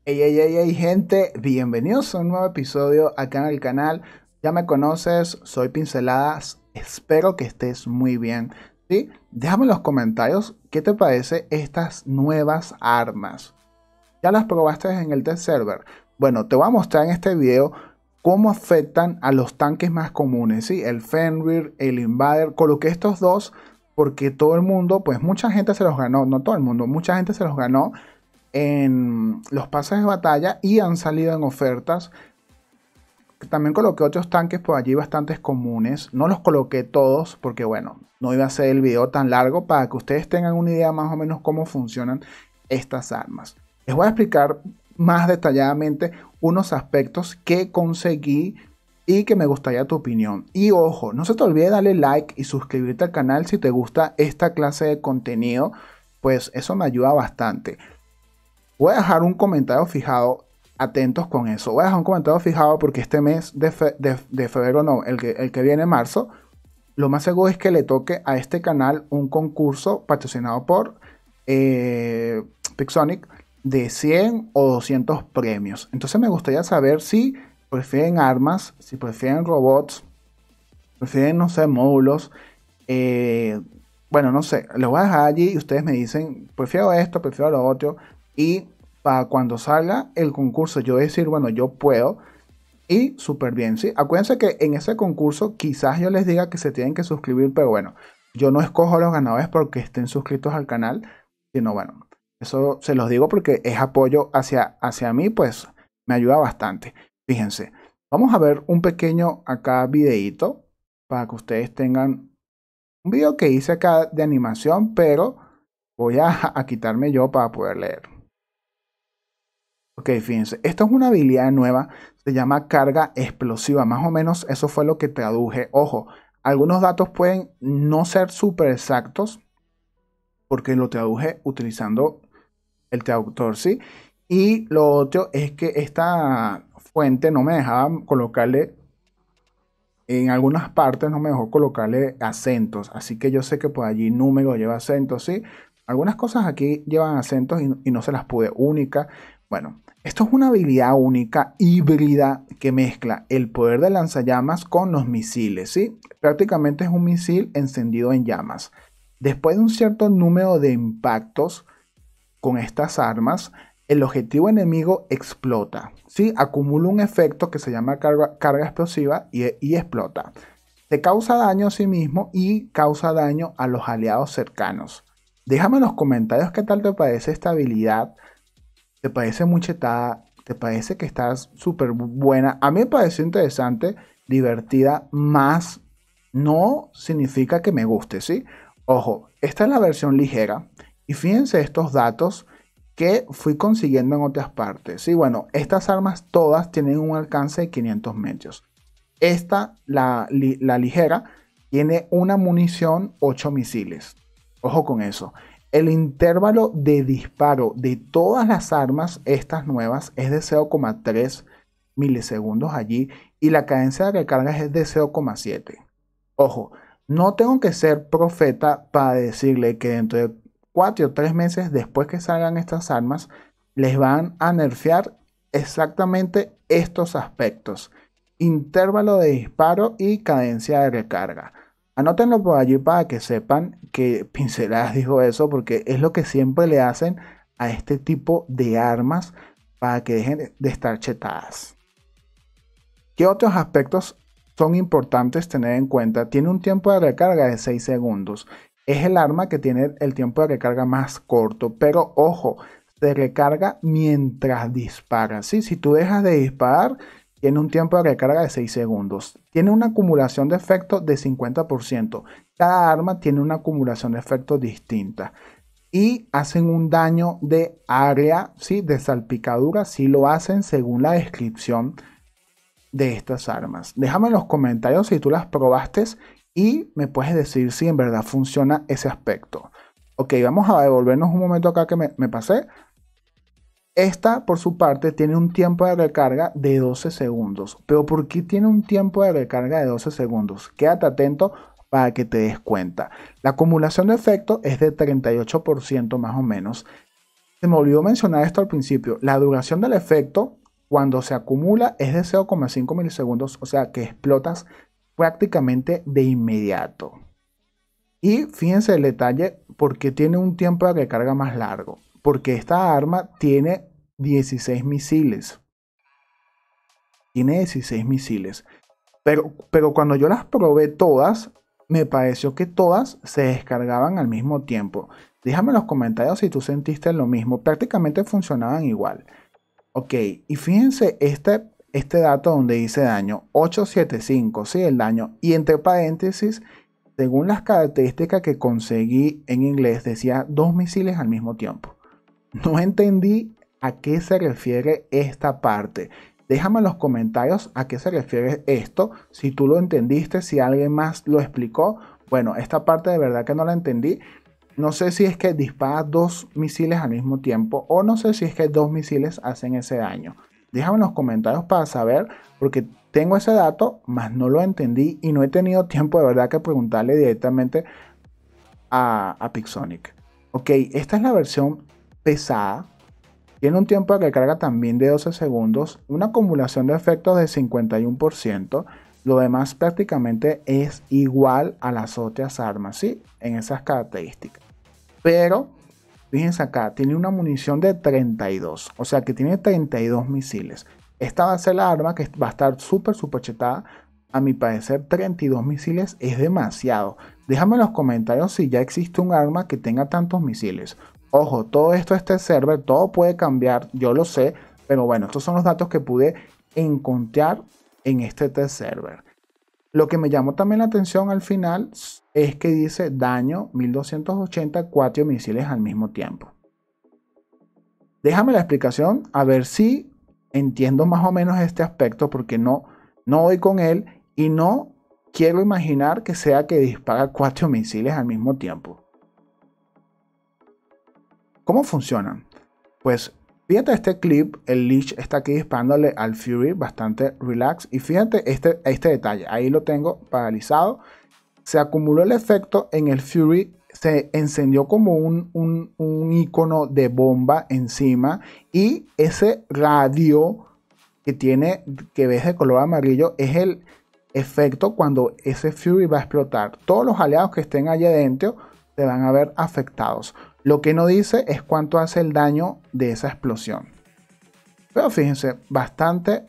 Hey, gente, bienvenidos a un nuevo episodio acá en el canal. Ya me conoces, soy Pinceladas, espero que estés muy bien. ¿Sí? Déjame en los comentarios qué te parece estas nuevas armas. ¿Ya las probaste en el test server? Bueno, te voy a mostrar en este video cómo afectan a los tanques más comunes, ¿sí? El Fenrir, el Invader. Coloqué estos dos porque todo el mundo, pues mucha gente se los ganó, no todo el mundo, mucha gente se los ganó en los pases de batalla y han salido en ofertas. También coloqué otros tanques por allí bastantes comunes. No los coloqué todos porque bueno, no iba a ser el video tan largo para que ustedes tengan una idea más o menos cómo funcionan estas armas. Les voy a explicar más detalladamente unos aspectos que conseguí y que me gustaría tu opinión. Y ojo, no se te olvide darle like y suscribirte al canal si te gusta esta clase de contenido, pues eso me ayuda bastante. Voy a dejar un comentario fijado, atentos con eso. Voy a dejar un comentario fijado porque este mes de febrero, no, el que viene marzo, lo más seguro es que le toque a este canal un concurso patrocinado por Pixonic de 100 o 200 premios. Entonces me gustaría saber si prefieren armas, si prefieren robots, prefieren, no sé, módulos. Bueno, no sé, les voy a dejar allí y ustedes me dicen, prefiero esto, prefiero lo otro. Y para cuando salga el concurso, yo decir, bueno, yo puedo. Y súper bien, ¿sí? Acuérdense que en ese concurso quizás yo les diga que se tienen que suscribir, pero bueno, yo no escojo a los ganadores porque estén suscritos al canal, sino bueno, eso se los digo porque es apoyo hacia mí, pues me ayuda bastante. Fíjense, vamos a ver un pequeño acá videíto para que ustedes tengan un video que hice acá de animación, pero voy a quitarme yo para poder leer. Ok, fíjense, esto es una habilidad nueva, se llama carga explosiva, más o menos eso fue lo que traduje. Ojo, algunos datos pueden no ser súper exactos porque lo traduje utilizando el traductor, ¿sí? Y lo otro es que esta fuente no me dejaba colocarle, en algunas partes no me dejó colocarle acentos, así que yo sé que por allí número lleva acentos, ¿sí? Algunas cosas aquí llevan acentos y no se las pude única. Bueno, esto es una habilidad única híbrida que mezcla el poder de lanzallamas con los misiles, ¿sí? Prácticamente es un misil encendido en llamas. Después de un cierto número de impactos con estas armas, el objetivo enemigo explota, ¿sí? Acumula un efecto que se llama carga explosiva y explota. Se causa daño a sí mismo y causa daño a los aliados cercanos. Déjame en los comentarios qué tal te parece esta habilidad. ¿Te parece muy chetada? ¿Te parece que está súper buena? A mí me pareció interesante, divertida, más no significa que me guste, ¿sí? Ojo, esta es la versión ligera y fíjense estos datos que fui consiguiendo en otras partes. Sí, bueno, estas armas todas tienen un alcance de 500 metros. Esta, la ligera, tiene una munición 8 misiles. Ojo con eso. El intervalo de disparo de todas las armas, estas nuevas, es de 0,3 milisegundos allí y la cadencia de recarga es de 0,7. Ojo, no tengo que ser profeta para decirle que dentro de 4 o 3 meses después que salgan estas armas, les van a nerfear exactamente estos aspectos: intervalo de disparo y cadencia de recarga. Anótenlo por allí para que sepan que Pinceladas dijo eso, porque es lo que siempre le hacen a este tipo de armas para que dejen de estar chetadas. ¿Qué otros aspectos son importantes tener en cuenta? Tiene un tiempo de recarga de 6 segundos. Es el arma que tiene el tiempo de recarga más corto, pero ojo, se recarga mientras dispara, ¿sí? Si tú dejas de disparar, tiene un tiempo de recarga de 6 segundos. Tiene una acumulación de efectos de 50%. Cada arma tiene una acumulación de efectos distinta. Y hacen un daño de área, ¿sí? De salpicadura, si lo hacen según la descripción de estas armas. Déjame en los comentarios si tú las probaste y me puedes decir si en verdad funciona ese aspecto. Ok, vamos a devolvernos un momento acá que me pasé. Esta, por su parte, tiene un tiempo de recarga de 12 segundos. ¿Pero por qué tiene un tiempo de recarga de 12 segundos? Quédate atento para que te des cuenta. La acumulación de efecto es de 38% más o menos. Se me olvidó mencionar esto al principio. La duración del efecto cuando se acumula es de 0,5 milisegundos, o sea que explotas prácticamente de inmediato. Y fíjense el detalle, porque tiene un tiempo de recarga más largo. Porque esta arma tiene 16 misiles. Tiene 16 misiles. Pero cuando yo las probé todas, me pareció que todas se descargaban al mismo tiempo. Déjame en los comentarios si tú sentiste lo mismo. Prácticamente funcionaban igual. Ok, y fíjense este dato donde dice daño. 875, sí, el daño. Y entre paréntesis, según las características que conseguí en inglés, decía 2 misiles al mismo tiempo. No entendí a qué se refiere esta parte. Déjame en los comentarios a qué se refiere esto. Si tú lo entendiste, si alguien más lo explicó. Bueno, esta parte de verdad que no la entendí. No sé si es que dispara 2 misiles al mismo tiempo o no sé si es que 2 misiles hacen ese daño. Déjame en los comentarios para saber, porque tengo ese dato, mas no lo entendí y no he tenido tiempo de verdad que preguntarle directamente a Pixonic. Ok, esta es la versión pesada. Tiene un tiempo de recarga también de 12 segundos, una acumulación de efectos de 51%. Lo demás prácticamente es igual a las otras armas, ¿sí? En esas características. Pero, fíjense acá, tiene una munición de 32, o sea que tiene 32 misiles. Esta va a ser la arma que va a estar súper chetada. A mi parecer, 32 misiles es demasiado. Déjame en los comentarios si ya existe un arma que tenga tantos misiles. Ojo, todo esto, este server, todo puede cambiar, yo lo sé, pero bueno, estos son los datos que pude encontrar en este test server. Lo que me llamó también la atención al final es que dice daño 1280, 4 misiles al mismo tiempo. Déjame la explicación a ver si entiendo más o menos este aspecto, porque no voy con él y no quiero imaginar que sea que dispara 4 misiles al mismo tiempo. ¿Cómo funcionan? Pues fíjate este clip, el Lich está aquí disparándole al Fury, bastante relax. Y fíjate este detalle, ahí lo tengo paralizado. Se acumuló el efecto en el Fury, se encendió como un icono de bomba encima. Y ese radio que ves de color amarillo es el efecto cuando ese Fury va a explotar. Todos los aliados que estén allí adentro se van a ver afectados. Lo que no dice es cuánto hace el daño de esa explosión. Pero fíjense, bastante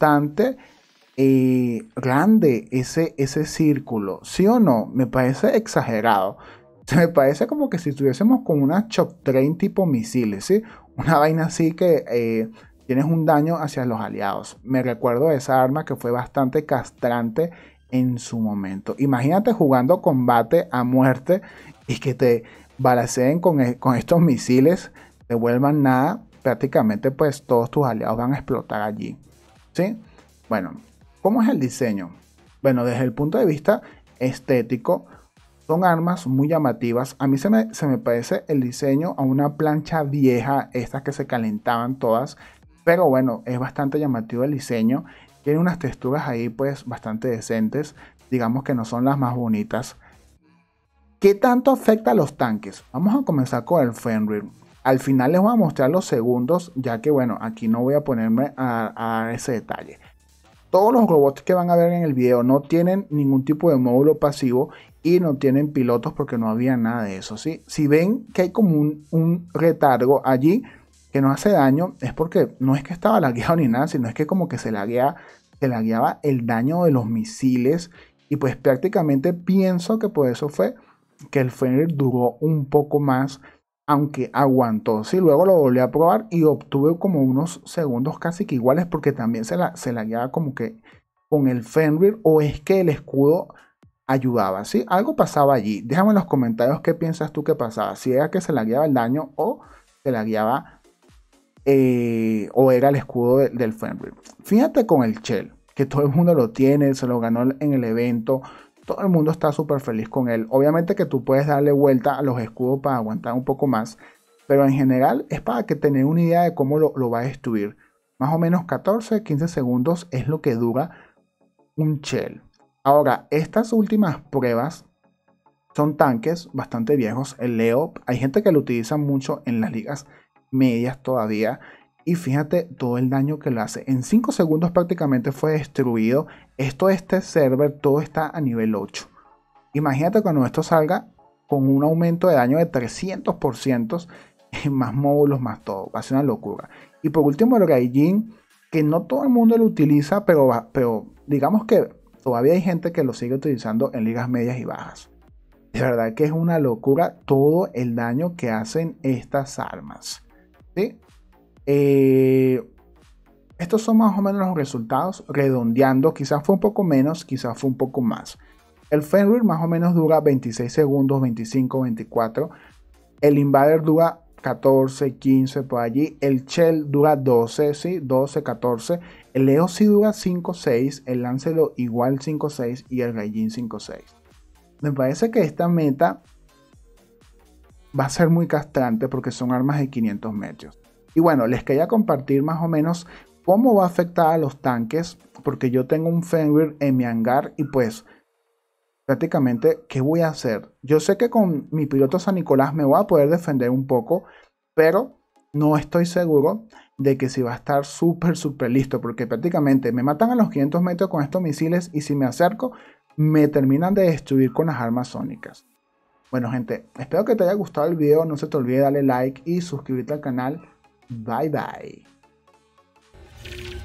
grande ese círculo. ¿Sí o no? Me parece exagerado. Me parece como que si tuviésemos con una Shock Train tipo misiles, ¿sí? Una vaina así que tienes un daño hacia los aliados. Me recuerdo de esa arma que fue bastante castrante en su momento. Imagínate jugando combate a muerte y que te balaceen con estos misiles, te vuelvan nada, prácticamente pues todos tus aliados van a explotar allí, ¿sí? Bueno, ¿cómo es el diseño? Bueno, desde el punto de vista estético, son armas muy llamativas. A mí se me parece el diseño a una plancha vieja, estas que se calentaban todas, pero bueno, es bastante llamativo el diseño. Tiene unas texturas ahí pues bastante decentes, digamos que no son las más bonitas. ¿Qué tanto afecta a los tanques? Vamos a comenzar con el Fenrir. Al final les voy a mostrar los segundos, ya que bueno, aquí no voy a ponerme a ese detalle. Todos los robots que van a ver en el video no tienen ningún tipo de módulo pasivo y no tienen pilotos porque no había nada de eso, ¿sí? Si ven que hay como un retardo allí que no hace daño, es porque no es que estaba lagueado ni nada, sino es que como que se lagueaba el daño de los misiles y pues prácticamente pienso que por eso fue que el Fenrir duró un poco más, aunque aguantó. Sí, luego lo volví a probar y obtuve como unos segundos casi que iguales porque también se la guiaba como que con el Fenrir, o es que el escudo ayudaba, ¿sí? Algo pasaba allí. Déjame en los comentarios qué piensas tú que pasaba, si era que se la guiaba el daño o se la guiaba o era el escudo del Fenrir. Fíjate con el Shell, que todo el mundo lo tiene, se lo ganó en el evento. Todo el mundo está súper feliz con él. Obviamente que tú puedes darle vuelta a los escudos para aguantar un poco más. Pero en general es para que tengas una idea de cómo lo va a destruir. Más o menos 14-15 segundos es lo que dura un Shell. Ahora, estas últimas pruebas son tanques bastante viejos. El Leo, hay gente que lo utiliza mucho en las ligas medias todavía. Y fíjate todo el daño que le hace. En 5 segundos prácticamente fue destruido. Este server todo está a nivel 8. Imagínate cuando esto salga con un aumento de daño de 300%, más módulos, más todo. Va a ser una locura. Y por último el Gaijin, que no todo el mundo lo utiliza, pero digamos que todavía hay gente que lo sigue utilizando en ligas medias y bajas. De verdad que es una locura todo el daño que hacen estas armas. ¿Sí? Estos son más o menos los resultados, redondeando, quizás fue un poco menos, quizás fue un poco más. El Fenrir más o menos dura 26 segundos, 25, 24. El Invader dura 14, 15 por allí. El Shell dura 12, ¿sí? 12, 14. El Leo sí dura 5, 6. El Lancelot igual 5, 6. Y el Gaijin 5, 6. Me parece que esta meta va a ser muy castrante porque son armas de 500 metros. Y bueno, les quería compartir más o menos cómo va a afectar a los tanques, porque yo tengo un Fenrir en mi hangar y pues prácticamente, ¿qué voy a hacer? Yo sé que con mi piloto San Nicolás me voy a poder defender un poco, pero no estoy seguro de que si va a estar súper listo, porque prácticamente me matan a los 500 metros con estos misiles y si me acerco, me terminan de destruir con las armas sónicas. Bueno, gente, espero que te haya gustado el video. No se te olvide darle like y suscribirte al canal. Bye bye.